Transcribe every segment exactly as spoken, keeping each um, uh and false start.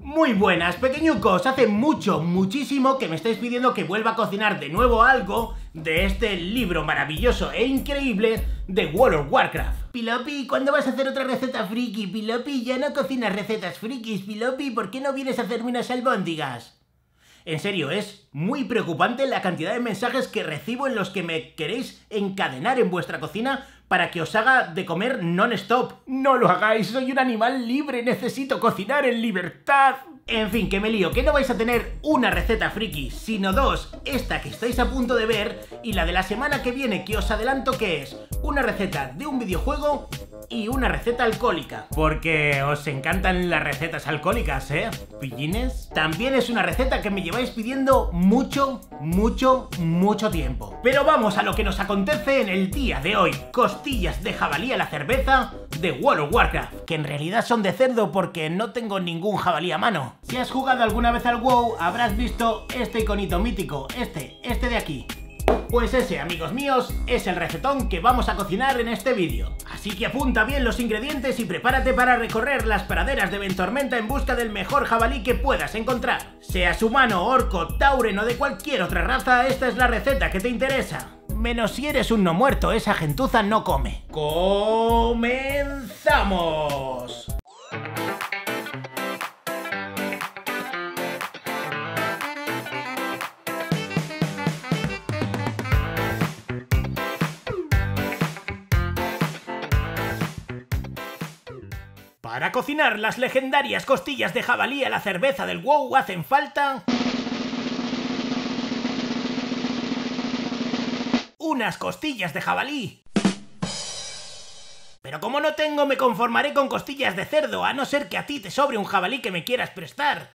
Muy buenas, pequeñucos. Hace mucho, muchísimo que me estáis pidiendo que vuelva a cocinar de nuevo algo de este libro maravilloso e increíble de World of Warcraft. Pilopi, ¿cuándo vas a hacer otra receta friki? Pilopi, ya no cocinas recetas frikis. Pilopi, ¿por qué no vienes a hacerme unas albóndigas? En serio, es muy preocupante la cantidad de mensajes que recibo en los que me queréis encadenar en vuestra cocina para que os haga de comer non-stop. No lo hagáis, soy un animal libre, necesito cocinar en libertad. En fin, que me lío, que no vais a tener una receta friki, sino dos, esta que estáis a punto de ver y la de la semana que viene, que os adelanto que es una receta de un videojuego y una receta alcohólica. Porque os encantan las recetas alcohólicas, ¿eh? ¿Pillines? También es una receta que me lleváis pidiendo mucho, mucho, mucho tiempo. Pero vamos a lo que nos acontece en el día de hoy. Costillas de jabalí a la cerveza de World of Warcraft, que en realidad son de cerdo porque no tengo ningún jabalí a mano. Si has jugado alguna vez al WoW, habrás visto este iconito mítico, este, este de aquí. Pues ese, amigos míos, es el recetón que vamos a cocinar en este vídeo. Así que apunta bien los ingredientes y prepárate para recorrer las praderas de Ventormenta en busca del mejor jabalí que puedas encontrar. Seas humano, orco, tauren o de cualquier otra raza, esta es la receta que te interesa. Menos si eres un no muerto, esa gentuza no come. ¡Comenzamos! Para cocinar las legendarias costillas de jabalí a la cerveza del WoW hacen falta... unas costillas de jabalí. Pero como no tengo, me conformaré con costillas de cerdo, a no ser que a ti te sobre un jabalí que me quieras prestar.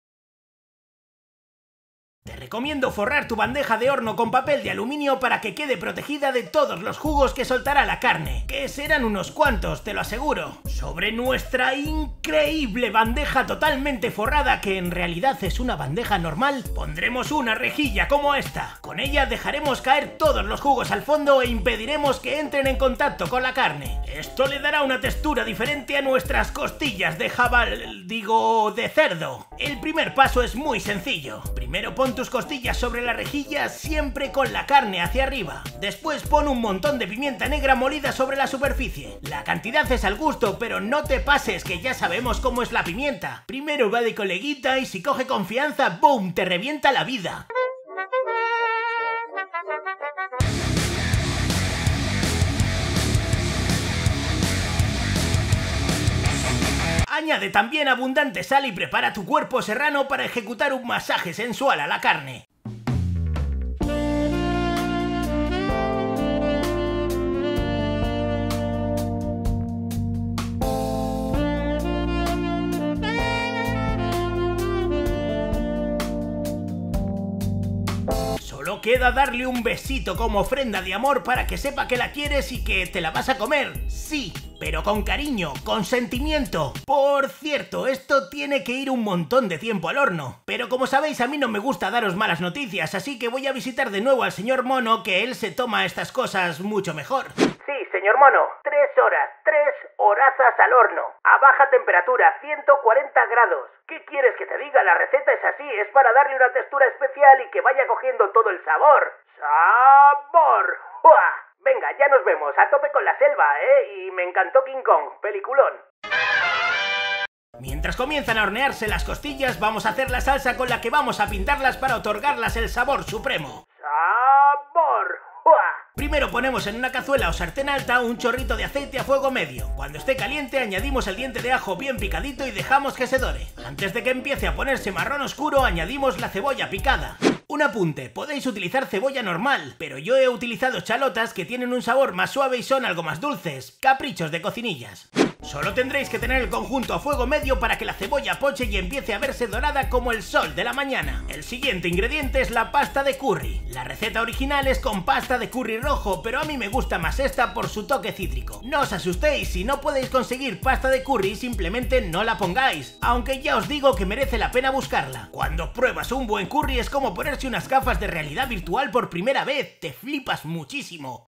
Te recomiendo forrar tu bandeja de horno con papel de aluminio para que quede protegida de todos los jugos que soltará la carne, que serán unos cuantos, te lo aseguro. Sobre nuestra increíble bandeja totalmente forrada, que en realidad es una bandeja normal, pondremos una rejilla como esta. Con ella dejaremos caer todos los jugos al fondo e impediremos que entren en contacto con la carne. Esto le dará una textura diferente a nuestras costillas de jabal... digo... de cerdo. El primer paso es muy sencillo. Primero pon tus costillas sobre la rejilla, siempre con la carne hacia arriba. Después pon un montón de pimienta negra molida sobre la superficie. La cantidad es al gusto, pero no te pases, que ya sabemos cómo es la pimienta. Primero va de coleguita y si coge confianza, ¡boom!, te revienta la vida. Añade también abundante sal y prepara tu cuerpo serrano para ejecutar un masaje sensual a la carne. Solo queda darle un besito como ofrenda de amor para que sepa que la quieres y que te la vas a comer. Sí, pero con cariño, con sentimiento. Por cierto, esto tiene que ir un montón de tiempo al horno. Pero como sabéis, a mí no me gusta daros malas noticias, así que voy a visitar de nuevo al señor Mono, que él se toma estas cosas mucho mejor. Sí, señor Mono, tres horas, tres horazas al horno, a baja temperatura, ciento cuarenta grados. ¿Qué quieres que te diga? La receta es así, es para darle una textura especial y que vaya cogiendo todo el sabor. ¡Sabor! ¡Uah! Venga, ya nos vemos, a tope con la selva, ¿eh? Y me encantó King Kong, peliculón. Mientras comienzan a hornearse las costillas, vamos a hacer la salsa con la que vamos a pintarlas para otorgarlas el sabor supremo. ¡Sabor! ¡Uah! Primero ponemos en una cazuela o sartén alta un chorrito de aceite a fuego medio. Cuando esté caliente añadimos el diente de ajo bien picadito y dejamos que se dore. Antes de que empiece a ponerse marrón oscuro añadimos la cebolla picada. Un apunte, podéis utilizar cebolla normal, pero yo he utilizado chalotas que tienen un sabor más suave y son algo más dulces. Caprichos de cocinillas. Solo tendréis que tener el conjunto a fuego medio para que la cebolla poche y empiece a verse dorada como el sol de la mañana. El siguiente ingrediente es la pasta de curry. La receta original es con pasta de curry rojo, pero a mí me gusta más esta por su toque cítrico. No os asustéis, si no podéis conseguir pasta de curry, simplemente no la pongáis, aunque ya os digo que merece la pena buscarla. Cuando pruebas un buen curry es como ponerse unas gafas de realidad virtual por primera vez, te flipas muchísimo.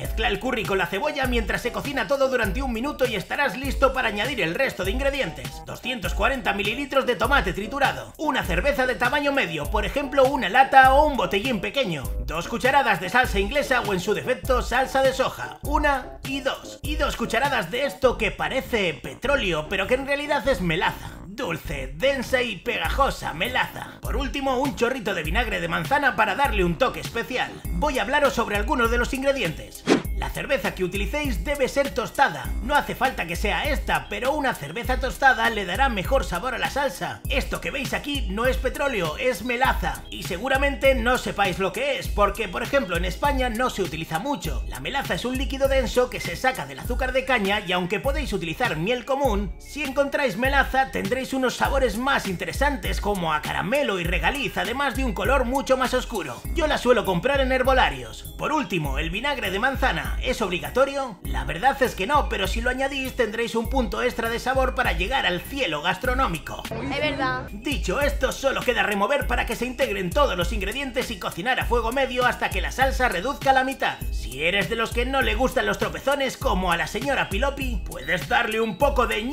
Mezcla el curry con la cebolla mientras se cocina todo durante un minuto y estarás listo para añadir el resto de ingredientes. doscientos cuarenta mililitros de tomate triturado, una cerveza de tamaño medio, por ejemplo una lata o un botellín pequeño, dos cucharadas de salsa inglesa o en su defecto salsa de soja, una y dos, y dos cucharadas de esto que parece petróleo pero que en realidad es melaza. Dulce, densa y pegajosa melaza. Por último, un chorrito de vinagre de manzana para darle un toque especial. Voy a hablaros sobre algunos de los ingredientes. La cerveza que utilicéis debe ser tostada. No hace falta que sea esta, pero una cerveza tostada le dará mejor sabor a la salsa. Esto que veis aquí no es petróleo, es melaza. Y seguramente no sepáis lo que es, porque por ejemplo en España no se utiliza mucho. La melaza es un líquido denso que se saca del azúcar de caña y aunque podéis utilizar miel común, si encontráis melaza tendréis unos sabores más interesantes como a caramelo y regaliz, además de un color mucho más oscuro. Yo la suelo comprar en herbolarios. Por último, el vinagre de manzana. ¿Es obligatorio? La verdad es que no, pero si lo añadís tendréis un punto extra de sabor para llegar al cielo gastronómico. Es verdad. Dicho esto, solo queda remover para que se integren todos los ingredientes y cocinar a fuego medio hasta que la salsa reduzca a la mitad. Si eres de los que no le gustan los tropezones como a la señora Pilopi, puedes darle un poco de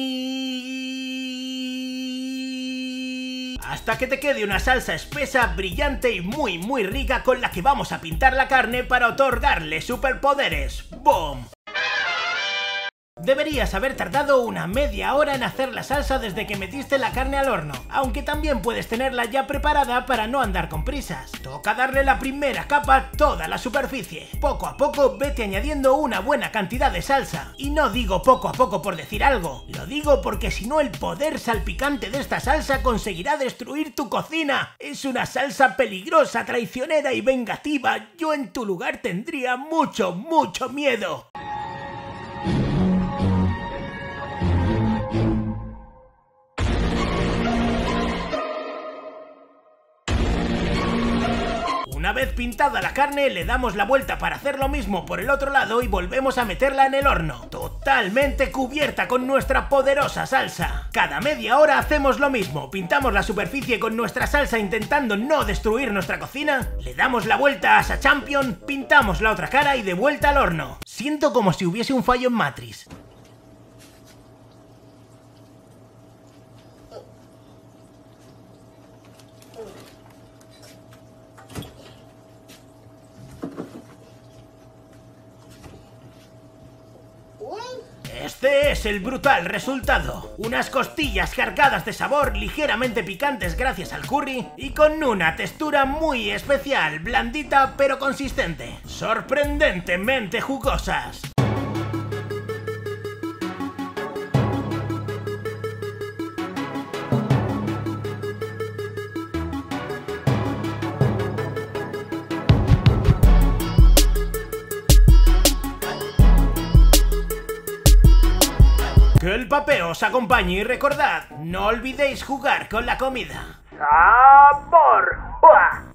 ñi hasta que te quede una salsa espesa, brillante y muy muy rica con la que vamos a pintar la carne para otorgarle superpoderes. ¡Boom! Deberías haber tardado una media hora en hacer la salsa desde que metiste la carne al horno, aunque también puedes tenerla ya preparada para no andar con prisas. Toca darle la primera capa a toda la superficie. Poco a poco vete añadiendo una buena cantidad de salsa. Y no digo poco a poco por decir algo, lo digo porque si no el poder salpicante de esta salsa conseguirá destruir tu cocina. Es una salsa peligrosa, traicionera y vengativa. Yo en tu lugar tendría mucho, mucho miedo. Una vez pintada la carne, le damos la vuelta para hacer lo mismo por el otro lado y volvemos a meterla en el horno, totalmente cubierta con nuestra poderosa salsa. Cada media hora hacemos lo mismo, pintamos la superficie con nuestra salsa intentando no destruir nuestra cocina, le damos la vuelta a esa champion, pintamos la otra cara y de vuelta al horno. Siento como si hubiese un fallo en Matrix. Este es el brutal resultado. Unas costillas cargadas de sabor, ligeramente picantes gracias al curry y con una textura muy especial, blandita pero consistente. Sorprendentemente jugosas. Que el papeo os acompañe y recordad, no olvidéis jugar con la comida. ¡Sabor! ¡Buah!